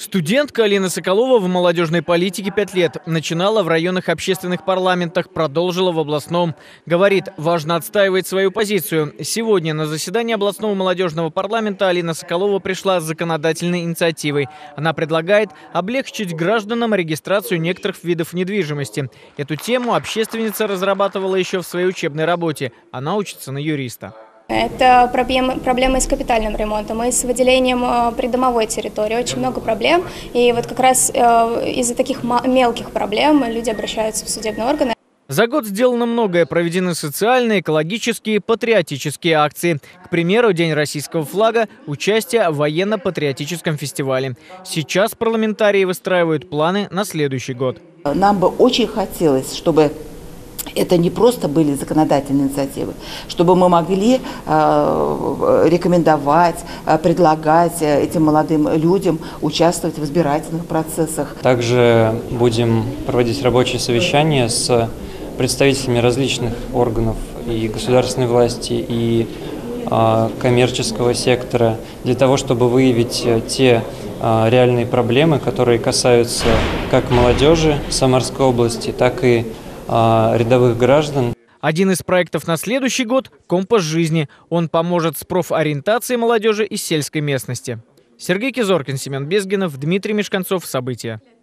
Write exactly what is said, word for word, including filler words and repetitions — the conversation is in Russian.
Студентка Алина Соколова в молодежной политике пять лет. Начинала в районных общественных парламентах, продолжила в областном. Говорит, важно отстаивать свою позицию. Сегодня на заседание областного молодежного парламента Алина Соколова пришла с законодательной инициативой. Она предлагает облегчить гражданам регистрацию некоторых видов недвижимости. Эту тему общественница разрабатывала еще в своей учебной работе. Она учится на юриста. Это проблемы, проблемы с капитальным ремонтом и с выделением придомовой территории. Очень много проблем. И вот как раз из-за таких мелких проблем люди обращаются в судебные органы. За год сделано многое. Проведены социальные, экологические, патриотические акции. К примеру, День российского флага, участие в военно-патриотическом фестивале. Сейчас парламентарии выстраивают планы на следующий год. Нам бы очень хотелось, чтобы это не просто были законодательные инициативы, чтобы мы могли э, рекомендовать, э, предлагать этим молодым людям участвовать в избирательных процессах. Также будем проводить рабочие совещания с представителями различных органов и государственной власти, и э, коммерческого сектора, для того, чтобы выявить те э, реальные проблемы, которые касаются как молодежи Самарской области, так и рядовых граждан. Один из проектов на следующий год – «Компас жизни». Он поможет с профориентацией молодежи из сельской местности. Сергей Кизоркин, Семен Безгинов, Дмитрий Мешканцов. События.